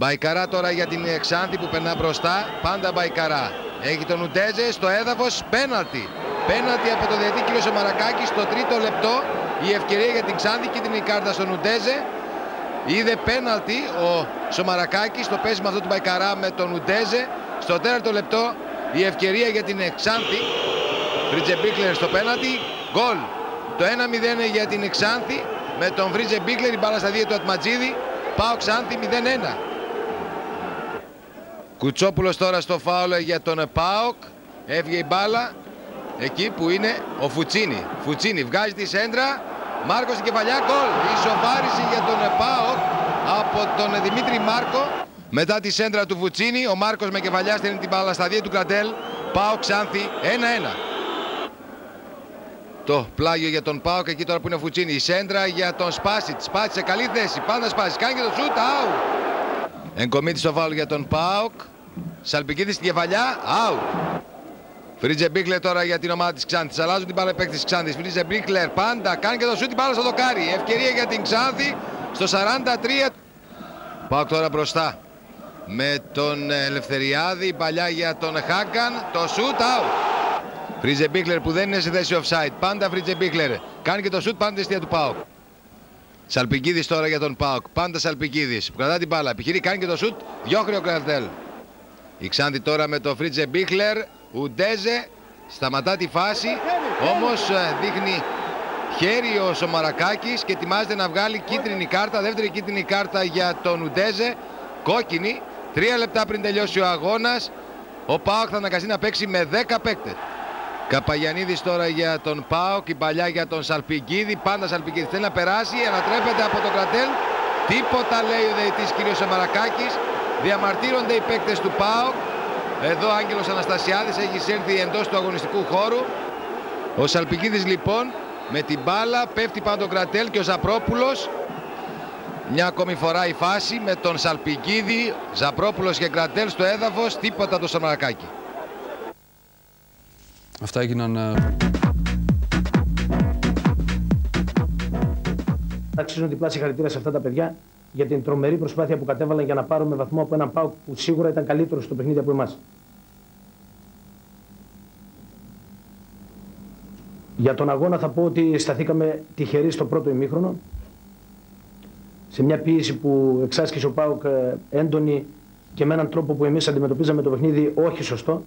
Μπαϊκαρά τώρα για την Ξάνθη που περνά μπροστά. Πάντα Μπαϊκαρά. Έχει τον Ουντέζε στο έδαφος. Πέναλτι. Πέναλτι από τον διαιτητή κύριο Σομαρακάκη στο τρίτο λεπτό. Η ευκαιρία για την Ξάνθη, κίτρινη κάρτα στον Ουντέζε. Είδε πέναλτι ο Σομαρακάκης στο πέσιμο αυτό του Μπαϊκαρά με τον Ουντέζε. Στο τέταρτο λεπτό η ευκαιρία για την Ξάνθη. Φρίτζε Μπίκλερ στο πέναλτι. Γκολ. Το 1-0 για την Ξάνθη με τον Φρίτζε Μπίκλερ. Η μπάλα στα δύο του Ατματζίδη. ΠΑΟΚ Ξάνθη 0-1. Κουτσόπουλος τώρα στο φάουλ για τον ΠΑΟΚ. Έβγε η μπάλα εκεί που είναι ο Φουτσίνι. Φουτσίνι βγάζει τη σέντρα. Μάρκος στην κεφαλιά. Γκολ. Ισοφάριση για τον ΠΑΟΚ από τον Δημήτρη Μάρκο. Μετά τη σέντρα του Φουτσίνι, ο Μάρκος με κεφαλιά στέλνει την μπάλα στα δύο του Κραντέλ. ΠΑΟΚ Ξάνθη 1-1. Το πλάγιο για τον ΠΑΟΚ εκεί τώρα που είναι ο Φουτσίνι. Η σέντρα για τον Σπάσιτ. Σπάσιτ σε καλή θέση. Πάντα Σπάσιτ. Κάνει και το σουτ. Αου. Εγκομίτη στο φάουλ για τον ΠΑΟΚ. Σαλπικίδη στην κεφαλιά. Αου. Φρίτζε Μπίκλερ τώρα για την ομάδα της Ξάνθης. Αλλάζουν την μπάλα παίκτης της Ξάνθης. Φρίτζε Μπίκλερ πάντα κάνει και το σουτ. Την μπάλα στο δοκάρι. Ευκαιρία για την Ξάνθη στο 43. ΠΑΟΚ τώρα μπροστά με τον Ελευθεριάδη. Παλιά για τον Χάγκαν. Το σουτ. Αου. Φρίτζε Μπίκλερ που δεν είναι σε θέση offside. Πάντα Φρίτζε Μπίκλερ. Κάνει και το σουτ πάντα στη του ΠΑΟΚ. Σαλπικίδης τώρα για τον ΠΑΟΚ. Πάντα Σαλπικίδης που κρατά την μπάλα. Επιχειρεί, κάνει και το σουτ. Διώχνει ο Κραντέλ. Η Ξάνθη τώρα με τον Φρίτζε Μπίκλερ. Ουντέζε. Σταματά τη φάση. Όμως δείχνει χέρι ο Σομαρακάκης και ετοιμάζεται να βγάλει κίτρινη κάρτα. Δεύτερη κίτρινη κάρτα για τον Ουντέζε. Κόκκινη. 3 λεπτά πριν τελειώσει ο αγώνας. Ο ΠΑΟΚ θα αναγκαστεί να παίξει με 10 παίκτες. Καπαγιαννίδης τώρα για τον ΠΑΟΚ, η παλιά για τον Σαλπικίδη. Πάντα Σαλπικίδη θέλει να περάσει, ανατρέπεται από τον Κρατέλ. Τίποτα λέει ο διαιτητής κ. Σαμαρακάκης. Διαμαρτύρονται οι παίκτες του ΠΑΟΚ. Εδώ Άγγελος Αναστασιάδης έχει εισέλθει εντός του αγωνιστικού χώρου. Ο Σαλπικίδης λοιπόν με την μπάλα πέφτει πάνω τον Κρατέλ και ο Ζαπρόπουλος. Μια ακόμη φορά η φάση με τον Σαλπικίδη, Ζαπρόπουλος και Κρατέλ στο έδαφος. Τίποτα το Σαμαρακάκη. Αυτά έγιναν. Αξίζουν διπλά συγχαρητήρια σε αυτά τα παιδιά για την τρομερή προσπάθεια που κατέβαλαν για να πάρουμε βαθμό από έναν ΠΑΟΚ που σίγουρα ήταν καλύτερο στο παιχνίδι από εμάς. Για τον αγώνα θα πω ότι σταθήκαμε τυχεροί στο πρώτο ημίχρονο. Σε μια πίεση που εξάσκησε ο ΠΑΟΚ έντονη και με έναν τρόπο που εμείς αντιμετωπίζαμε το παιχνίδι όχι σωστό.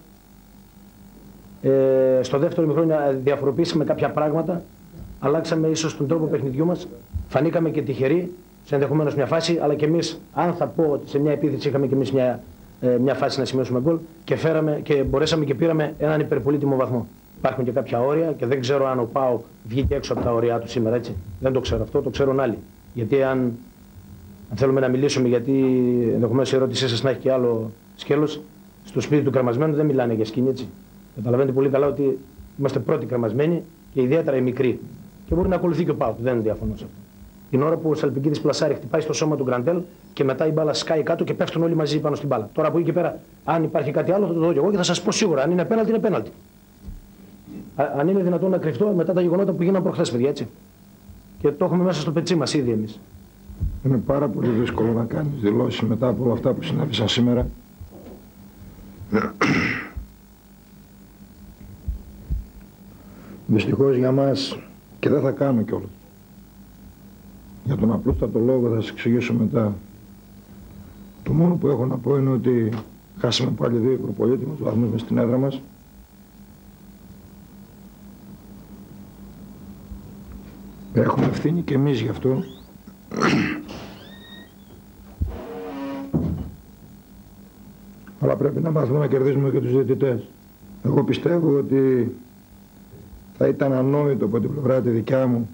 Στο δεύτερο ημίχρονο διαφοροποιήσαμε κάποια πράγματα, αλλάξαμε ίσως τον τρόπο παιχνιδιού μας, φανήκαμε και τυχεροί σε ενδεχομένως μια φάση, αλλά και εμείς, αν θα πω ότι σε μια επίθεση είχαμε και εμείς μια φάση να σημειώσουμε γκολ και μπορέσαμε και πήραμε έναν υπερπολίτιμο βαθμό. Υπάρχουν και κάποια όρια και δεν ξέρω αν ο ΠΑΟΚ βγήκε έξω από τα όρια του σήμερα, έτσι. Δεν το ξέρω αυτό, το ξέρουν άλλοι. Γιατί αν θέλουμε να μιλήσουμε, γιατί ενδεχομένως η ερώτησή σας να έχει και άλλο σκέλος, στο σπίτι του κρεμασμένου δεν μιλάνε για σκηνή, έτσι. Καταλαβαίνετε πολύ καλά ότι είμαστε πρώτοι κρεμασμένοι και ιδιαίτερα οι μικροί. Και μπορεί να ακολουθεί και ο ΠΑΟΚ, δεν διαφωνώ σε αυτό. Την ώρα που ο Σαλπικίδης πλασάρει, χτυπάει στο σώμα του Γκραντέλ και μετά η μπάλα σκάει κάτω και πέφτουν όλοι μαζί πάνω στην μπάλα. Τώρα από εκεί και πέρα, αν υπάρχει κάτι άλλο, θα το δω και εγώ και θα σας πω σίγουρα. Αν είναι πέναλτι, είναι πέναλτι. Αν είναι δυνατόν να κρυφτώ μετά τα γεγονότα που γίνανε προχθές, παιδιά, έτσι. Και το έχουμε μέσα στο πετσί μας ήδη εμείς. Είναι πάρα πολύ δύσκολο να κάνεις δηλώσεις μετά από όλα αυτά που συνέβησαν σήμερα. Δυστυχώς για μας, και δεν θα κάνω κιόλας. Για τον απλούστατο λόγο θα σας εξηγήσω μετά. Το μόνο που έχω να πω είναι ότι χάσαμε πάλι 2 υπερπολίτιμους βαθμούς μες στην έδρα μας. Έχουμε ευθύνη και εμείς γι' αυτό. Αλλά πρέπει να μάθουμε να κερδίζουμε και τους διαιτητές. Εγώ πιστεύω ότι θα ήταν ανόητο από την πλευρά τη δικιά μου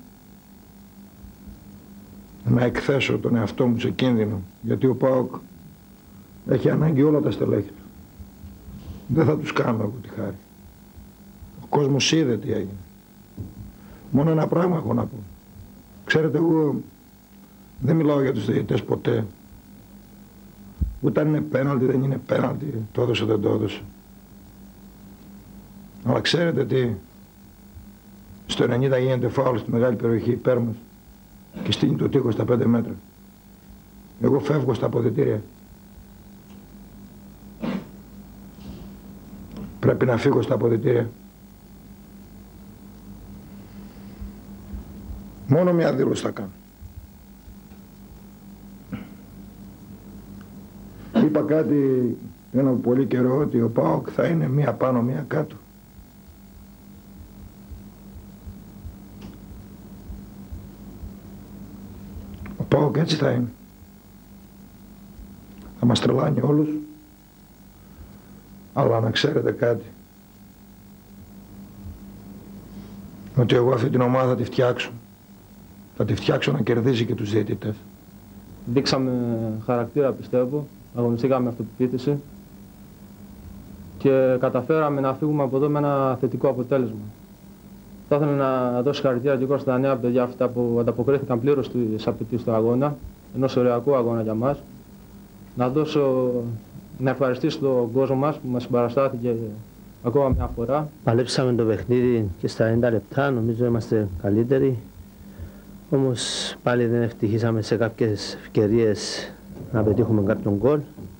να εκθέσω τον εαυτό μου σε κίνδυνο, γιατί ο ΠΑΟΚ έχει ανάγκη όλα τα στελέχη του. Δεν θα τους κάνω εγώ τη χάρη. Ο κόσμος είδε τι έγινε. Μόνο ένα πράγμα έχω να πω. Ξέρετε, εγώ δεν μιλάω για τους διαιτητές ποτέ. Ούτε αν είναι πέναλτι, δεν είναι πέναλτι, το έδωσε, δεν το έδωσε. Αλλά ξέρετε τι, στο 90 γίνεται φάουλ στη μεγάλη περιοχή υπέρ μας και στείνει το τείχος στα 5 μέτρα. Εγώ φεύγω στα αποδυτήρια Πρέπει να φύγω στα αποδυτήρια. Μόνο μια δήλωση θα κάνω. Είπα κάτι ένα πολύ καιρό, ότι ο ΠΑΟΚ θα είναι μία πάνω μία κάτω. Ο ΠΑΟΚ έτσι θα είναι. Θα μας τρελάνει όλους. Αλλά να ξέρετε κάτι, ότι εγώ αυτή την ομάδα θα τη φτιάξω. Θα τη φτιάξω να κερδίζει και τους διαιτητές. Δείξαμε χαρακτήρα, πιστεύω, αγωνιστήκαμε αυτοπεποίθηση και καταφέραμε να φύγουμε από εδώ με ένα θετικό αποτέλεσμα. Θα ήθελα να δώσω χαρακτήρα και εγώ στα νέα παιδιά αυτά που ανταποκρίθηκαν πλήρως στις απαιτήσεις του αγώνα, ενός ωριακού αγώνα για μας. Να ευχαριστήσω τον κόσμο μας που μας συμπαραστάθηκε ακόμα μια φορά. Παλέψαμε το παιχνίδι και στα 90 λεπτά, νομίζω είμαστε καλύτεροι. Όμως πάλι δεν ευτυχήσαμε σε κάποιες ευκαιρίες να πετύχουμε κάποιον γκολ.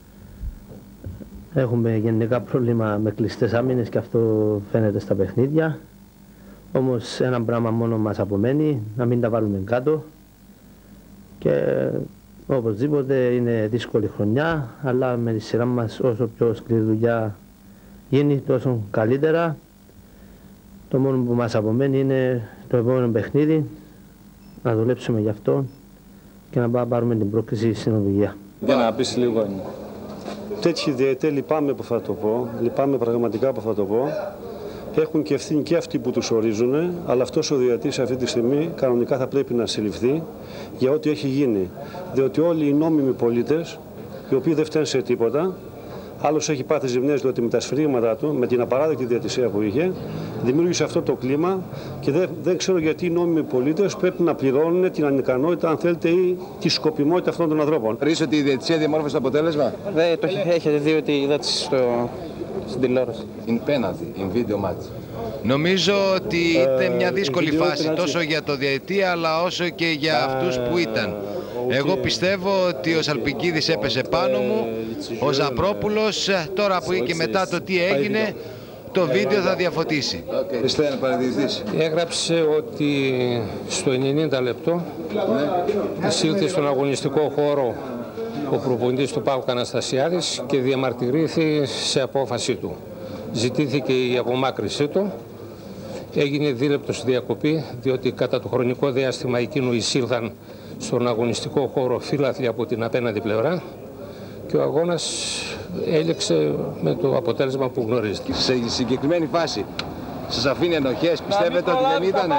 Έχουμε γενικά πρόβλημα με κλειστές άμυνες και αυτό φαίνεται στα παιχνίδια. Όμως ένα πράγμα μόνο μας απομένει, να μην τα βάλουμε κάτω. Και οπωσδήποτε είναι δύσκολη χρονιά, αλλά με τη σειρά μας όσο πιο σκληρή δουλειά γίνει τόσο καλύτερα. Το μόνο που μας απομένει είναι το επόμενο παιχνίδι, να δουλέψουμε γι' αυτό και να πάρουμε την πρόκληση στην οδηγία. Για να πεις λίγο. Τέτοιοι διαιτές λυπάμαι που θα το πω, λυπάμαι πραγματικά που θα το πω. Έχουν και ευθύνη και αυτοί που τους ορίζουν, αλλά αυτός ο διαιτής αυτή τη στιγμή κανονικά θα πρέπει να συλληφθεί για ό,τι έχει γίνει. Διότι όλοι οι νόμιμοι πολίτες, οι οποίοι δεν φταίνουν σε τίποτα, άλλος έχει πάθει ζημιές διότι με τα σφυρίγματά του, με την απαράδεκτη διαιτησία που είχε, δημιούργησε αυτό το κλίμα και δεν ξέρω γιατί οι νόμιμοι πολίτες πρέπει να πληρώνουν την ανικανότητα, αν θέλετε, ή τη σκοπιμότητα αυτών των ανθρώπων. Ρίσε ότι η διαιτησία διαμόρφωσε το αποτέλεσμα. Δεν το έχετε δει ότι είδατε στην τηλεόραση. In penalty, in video match. Νομίζω ότι ήταν μια δύσκολη φάση τόσο για το διαιτή αλλά όσο και για αυτούς που ήταν. Εγώ πιστεύω ότι ο Σαλπικίδης έπεσε πάνω μου, ο Ζαπρόπουλος, τώρα που και μετά το τι έγινε, το βίντεο θα διαφωτίσει. Έγραψε ότι στο 90 λεπτό εισήλθε στον αγωνιστικό χώρο ο προπονητής του ΠΑΟΚ Αναστασιάδης και διαμαρτυρήθη σε απόφαση του. Ζητήθηκε η απομάκρυσή του, έγινε δίλεπτος διακοπή, διότι κατά το χρονικό διάστημα εκείνου εισήλθαν στον αγωνιστικό χώρο φύλαθλοι από την απέναντι πλευρά και ο αγώνας έληξε με το αποτέλεσμα που γνωρίζετε. Σε συγκεκριμένη φάση σας αφήνει ενοχές, πιστεύετε ότι δεν ήτανε?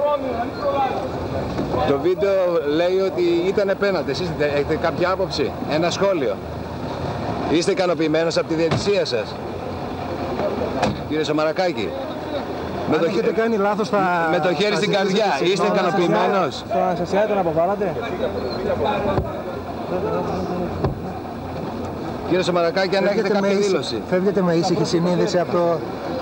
Το βίντεο λέει ότι ήτανε πέναντι. Εσείς έχετε κάποια άποψη, ένα σχόλιο? Είστε ικανοποιημένος από τη διαιτησία σας, κύριε Σαμαρακάκη? Αν έχετε κάνει λάθος με το χέρι στην καρδιά, είστε ικανοποιημένος? Στο Αναστασιάδη τον αποβάλατε? Κύριε Σαμαρακάκη, αν έχετε κάποια δήλωση. Φεύγετε με ήσυχη συνείδηση από το...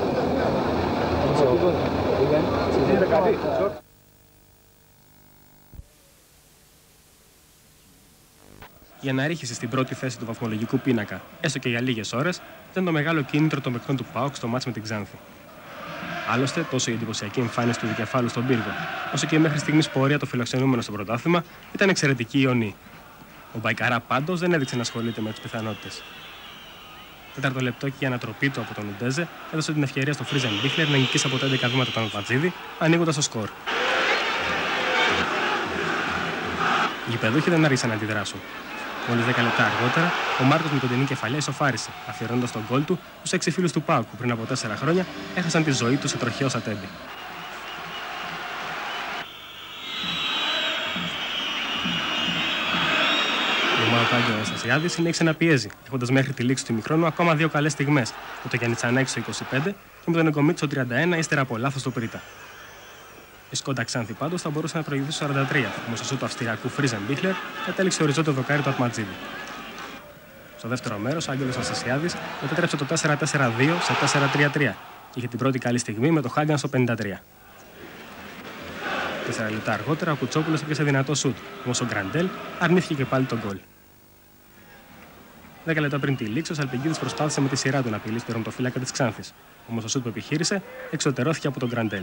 Η αναρρίχηση στην πρώτη θέση του βαθμολογικού πίνακα, έστω και για λίγες ώρες, ήταν το μεγάλο κίνητρο των παικτών του ΠΑΟΚ στο μάτς με την Ξάνθη. Άλλωστε, τόσο η εντυπωσιακή εμφάνιση του δικεφάλου στον πύργο, όσο και η μέχρι στιγμής πορεία του φιλοξενούμενου στο πρωτάθλημα, ήταν εξαιρετική ιονή. Ο Μπαϊκαρά πάντως δεν έδειξε να ασχολείται με τις πιθανότητες. Τέταρτο λεπτό και η ανατροπή του από τον Ουντέζε έδωσε την ευκαιρία στο Φρίζεν Μπίχλερ να νικήσει από τα 11 βήματα τον Ατματζίδη, ανοίγοντας το σκορ. Οι γηπεδούχοι δεν άργησαν να αντιδράσουν. Μόλις 10 λεπτά αργότερα, ο Μάρκος με κοντινή κεφαλιά ισοφάρισε, αφιερώνοντας τον γκολ του στους 6 φίλους του ΠΑΟΚ που πριν από 4 χρόνια έχασαν τη ζωή τους σε τροχαίο σατέμπι. Η ομάδα του Άγγελου Αναστασιάδη συνέχισε να πιέζει, έχοντας μέχρι τη λήξη του ημιχρόνου ακόμα 2 καλές στιγμές, με τον Γιαννιτσανάκη στο 25 και με τον Εγκομίτη στο 31 ύστερα από λάθος του Πρίτα. Η Σκόντα Ξάνθη πάντως θα μπορούσε να προηγηθεί στο 43, όμως ο σούτ του αυστριακού Φρίζεν Μπίχλερ κατέληξε οριζόντιο δοκάρι του Ατματζίδη. Στο δεύτερο μέρος, ο Άγγελος Αναστασιάδης μετέτρεψε το 4-4-2 σε 4-3-3 και είχε την πρώτη καλή στιγμή με το Χάγκαν στο 53. 4 λεπτά αργότερα, ο Κουτσόπουλος έπιασε δυνατό σούτ, όμως ο Γκραντέλ αρνήθηκε και πάλι τον γκολ. 10 λεπτά πριν τη λήξη, ο Σαλπικίδης προσπάθησε με τη σειρά του να απειλήσει τον τερματοφύλακα της Ξάνθης. Όμως το σούτ που επιχείρησε εξωτερώθηκε από τον Γκραντέλ.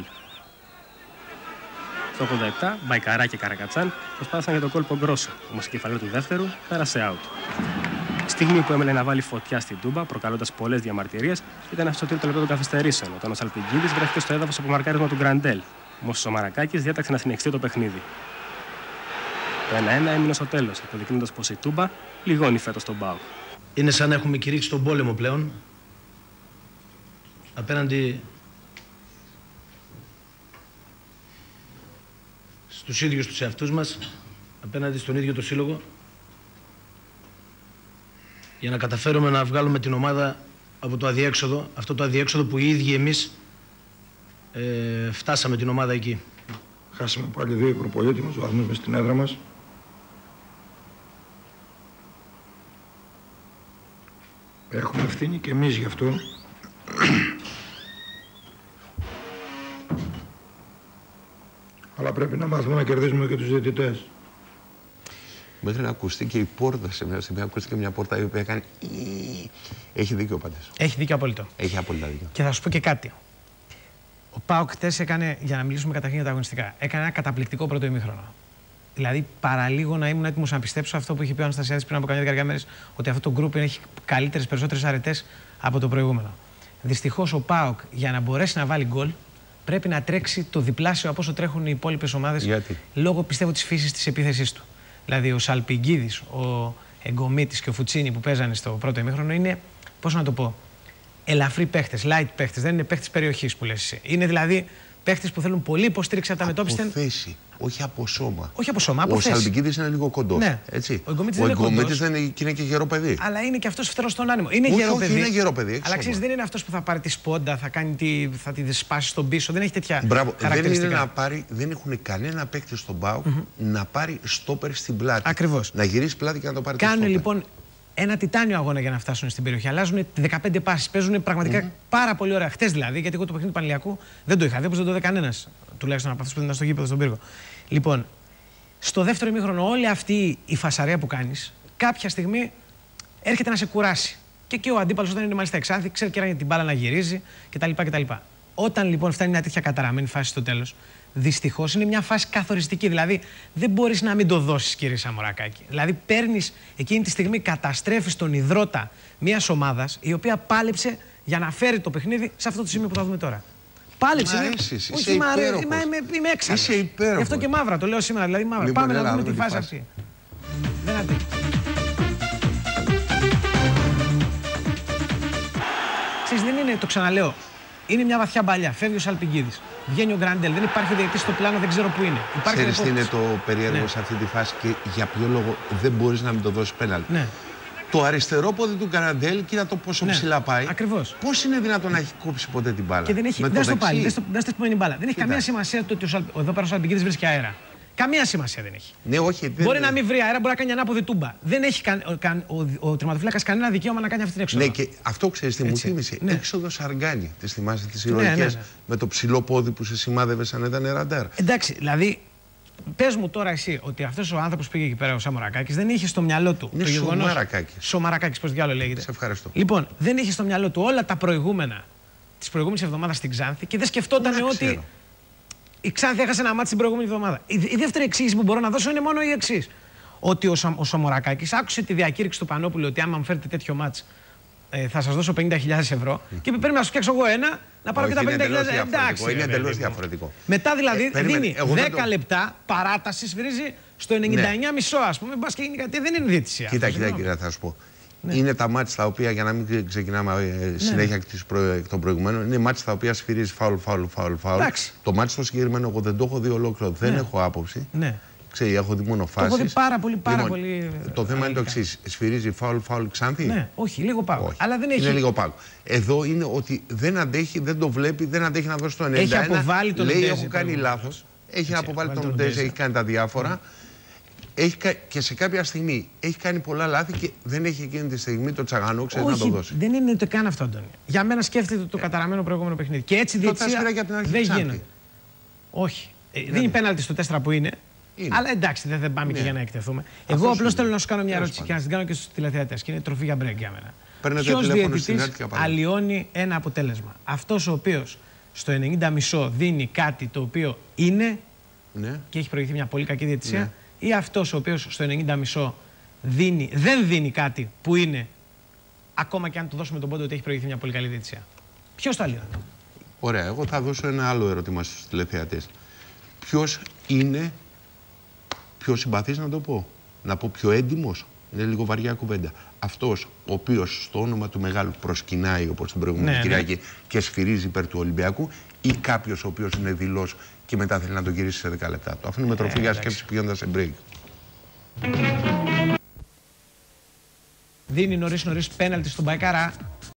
Στο 87, Μπαϊκαρά και Καρακατσάν προσπάθησαν για τον κόλπο Γκρόσο, όμως η κεφαλή του δεύτερου πέρασε out. Στιγμή που έμελε να βάλει φωτιά στην Τούμπα, προκαλώντας πολλές διαμαρτυρίες, ήταν αυτό το τρίτο λεπτό των καθυστερήσεων, όταν ο Σαλπικίδης βρέθηκε στο έδαφος από μαρκάρισμα του Γκραντέλ. Όμως ο Σαμαρακάκης διέταξε να συνεχιστεί το παιχνίδι. Το 1-1 έμεινε στο τέλος, αποδεικνύοντας πως η Τούμπα λιγώνει φέτος τον ΠΑΟΚ. Είναι σαν να έχουμε κηρύξει τον πόλεμο πλέον απέναντι στους ίδιους τους εαυτούς μας, απέναντι στον ίδιο το σύλλογο, για να καταφέρουμε να βγάλουμε την ομάδα από το αδιέξοδο, αυτό το αδιέξοδο που οι ίδιοι εμείς φτάσαμε την ομάδα εκεί. Χάσαμε πάλι 2 προπολίτημους βαθμούς μες στην έδρα μας. Έχουμε ευθύνη και εμείς γι' αυτό. Αλλά πρέπει να μάθουμε να κερδίζουμε και τους διαιτητές. Μέχρι να ακουστεί και η πόρτα σε μια στιγμή, ακούστηκε μια πόρτα η οποία κάνει. Έχει δίκιο ο Παντές. Έχει δίκιο απόλυτο. Έχει απόλυτα δίκιο. Και θα σου πω και κάτι. Ο ΠΑΟΚ χτες έκανε, για να μιλήσουμε καταρχήν για τα αγωνιστικά, έκανε ένα καταπληκτικό πρώτο ημίχρονο. Δηλαδή, παραλίγο να ήμουν έτοιμος να πιστέψω αυτό που είχε πει ο Αναστασιάδης πριν από καμιά δεκαετία μέρες, ότι αυτό το γκρουπ έχει καλύτερες, περισσότερες αρετές από το προηγούμενο. Δυστυχώς ο ΠΑΟΚ για να μπορέσει να βάλει γκολ πρέπει να τρέξει το διπλάσιο από όσο τρέχουν οι υπόλοιπες ομάδες. Γιατί? Λόγω πιστεύω της φύσης της επίθεσής του. Δηλαδή, ο Σαλπιγκίδης, ο Εγκομίτης και ο Φουτσίνι που παίζανε στο πρώτο ημίχρονο είναι, πώς να το πω, ελαφρύ παίχτες, light παίχτες. Δεν είναι παίχτες περιοχής που λες εσύ. Είναι δηλαδή παίχτες που θέλουν πολύ υποστήριξη από τα μετώπιστεν. Από θέση, όχι από σώμα. Όχι από σώμα, από ο θέση. Σαλπικίδης είναι λίγο κοντός. Ναι. Έτσι. Ο Εγκομίτης δεν είναι, είναι και γερό παιδί. Αλλά είναι και αυτός φτερός στον άνεμο. Είναι όχι, γερό παιδί. Είναι γερό παιδί. Αλλά ξέρεις, δεν είναι αυτός που θα πάρει τη σπόντα, θα τη σπάσει στον πίσω. Δεν έχει τέτοια. Μπράβο. χαρακτηριστικά. Δεν είναι να πάρει, δεν έχουν κανένα παίκτη στον ΠΑΟΚ να πάρει στόπερ στην πλάτη. Ακριβώς. Να γυρίσει πλάτη και να το πάρει. Κάνουν λοιπόν ένα τιτάνιο αγώνα για να φτάσουν στην περιοχή. Αλλάζουν 15 πάσεις. Παίζουν πραγματικά πάρα πολύ ωραία. Χτες δηλαδή, γιατί εγώ το παιχνίδι του Πανηλιακού δεν το είχα δει, όπως δεν το είδε κανένας. Τουλάχιστον από αυτούς που ήταν στο γήπεδο στον πύργο. Λοιπόν, στο δεύτερο ημίχρονο, όλη αυτή η φασαρία που κάνεις, κάποια στιγμή έρχεται να σε κουράσει. Και εκεί ο αντίπαλος, όταν είναι μάλιστα εξάνθη, ξέρει και την μπάλα να γυρίζει κτλ. Όταν λοιπόν φτάνει μια τέτοια καταραμένη φάση στο τέλος, δυστυχώς είναι μια φάση καθοριστική. Δηλαδή δεν μπορείς να μην το δώσεις, κύριε Σαμαρακάκη. Δηλαδή παίρνεις εκείνη τη στιγμή, καταστρέφεις τον ιδρώτα μιας ομάδας η οποία πάλεψε για να φέρει το παιχνίδι σε αυτό το σημείο που θα δούμε τώρα. Πάλεψε. Όχι, είμαι έξαλλος. Είσαι υπέροχος. Γι' αυτό και μαύρα, το λέω σήμερα. Δηλαδή μαύρα. Λοιπόν, πάμε να δούμε τη φάση αυτή. Δεν αντέχει. Ξέρεις, δεν είναι, το ξαναλέω. Είναι μια βαθιά μπαλιά. Φεύγει ο Σαλπιγκίδης. Βγαίνει ο Γκραντέλ. Δεν υπάρχει διαιτητής στο πλάνο, δεν ξέρω πού είναι. Ξέρεις τι είναι το περίεργο σε αυτή τη φάση και για ποιο λόγο δεν μπορείς να μην το δώσεις πέναλτι. Ναι. Το αριστερό πόδι του Γκραντέλ, κοίτα το πόσο ψηλά πάει. Ακριβώς. Πώς είναι δυνατόν να έχει κόψει ποτέ την μπάλα. Και δεν έχει. Δεν στο πάλι. Δεν στο η μπάλα. Δεν έχει καμία σημασία το ότι εδώ πέρα ο Σαλπιγκίδης βρίσκει αέρα. Καμία σημασία δεν έχει. Ναι, όχι, μπορεί να μην βρει αέρα, μπορεί να κάνει ανάποδη τούμπα. Δεν έχει ο τερματοφύλακας κανένα δικαίωμα να κάνει αυτή την έξοδο. Ναι, και αυτό ξέρεις τι μου θύμισε. Ναι. Έξοδο Σαργκάνη. Τη θυμάσαι τις ηρωικές με το ψηλό πόδι που σε σημάδευε σαν ήταν ραντάρ. Εντάξει, δηλαδή. Πες μου τώρα εσύ ότι αυτός ο άνθρωπος πήγε εκεί πέρα, ο Σαμαρακάκης, δεν είχε στο μυαλό του το γεγονός. Σαμαρακάκης, πώς διάλογο λέγεται. Σε ευχαριστώ. Λοιπόν, δεν είχε στο μυαλό του όλα τα προηγούμενα της προηγούμενης εβδομάδας στην Ξάνθη και δεν σκεφτόταν ότι η Ξάνθη έχασε ένα μάτι την προηγούμενη εβδομάδα. Η δεύτερη εξήγηση που μπορώ να δώσω είναι μόνο η εξής. Ότι ο Σαμαρακάκης άκουσε τη διακήρυξη του Πανόπουλου ότι άμα μου φέρετε τέτοιο μάτς θα σας δώσω 50.000 ευρώ και είπε πρέπει να σου φτιάξω εγώ ένα να πάρω και τα 50.000 ευρώ. Εντάξει, είναι εντελώς διαφορετικό. Μετά δηλαδή δίνει 10 λεπτά παράταση, σφυρίζει στο 99,5 ας πούμε, μπας και γίνει κάτι, δεν είναι διαιτησία. Κοίτα, θα σου πω. Ναι. Είναι τα μάτς τα οποία, για να μην ξεκινάμε συνέχεια εκ των προηγουμένων, είναι μάτς τα οποία σφυρίζει φάουλ. Το μάτς το συγκεκριμένο εγώ δεν το έχω δει ολόκληρο, δεν έχω άποψη. Ξέρει, έχω δει μόνο φάσεις. Το έχω δει πάρα πολύ. Το θέμα είναι το εξής. Σφυρίζει φάουλ Ξάνθη. Ναι, όχι, λίγο πάω. Αλλά δεν έχει. Είναι λίγο πάω. Εδώ είναι ότι δεν αντέχει, δεν το βλέπει, δεν αντέχει να δώσει το 91. Έχει αποβάλει τον Λέει, έχω κάνει λάθος. Έχει αποβάλει τον Λουντέζε, έχει κάνει τα διάφορα. Και σε κάποια στιγμή έχει κάνει πολλά λάθη και δεν έχει εκείνη τη στιγμή το τσαγανό, ξέρει να το δώσει. Δεν είναι ούτε καν αυτό, Αντώνη. Για μένα σκέφτεται το καταραμένο προηγούμενο παιχνίδι. Και έτσι διαιτησία δεν γίνεται. Όχι. Δίνει πέναλτι στο 4 που είναι. Αλλά εντάξει, δεν πάμε και για να εκτεθούμε. Εγώ απλώς θέλω να σου κάνω μια ερώτηση και να την κάνω και στους τηλεθεατές. Και είναι τροφή για μπρέκ για μένα. Ποιος διαιτητής αλλοιώνει ένα αποτέλεσμα? Αυτός ο οποίος στο 90,5 δίνει κάτι το οποίο είναι και έχει προηγηθεί μια πολύ κακή διαιτησία, ή αυτός ο οποίος στο 90,5 δεν δίνει κάτι που είναι, ακόμα και αν του δώσουμε τον πόντο ότι έχει προηγηθεί μια πολύ καλή διαιτησία? Ποιος το αλλοιώνει? Ωραία, εγώ θα δώσω ένα άλλο ερώτημα στους τηλεθεατές. Ποιος είναι πιο συμπαθής, να το πω? Να πω πιο έντιμος? Είναι λίγο βαριά κουβέντα. Αυτός ο οποίος στο όνομα του μεγάλου προσκυνάει, όπως την προηγούμενη Κυριακή, και σφυρίζει υπέρ του Ολυμπιακού, ή κάποιος ο οποίος είναι δειλός και μετά θέλει να τον γυρίσει σε 10 λεπτά? Το αφήνουμε τροφή για σκέψη πηγαίνοντας σε break. Δίνει νωρίς πέναλτι στον Μπαϊκάρα.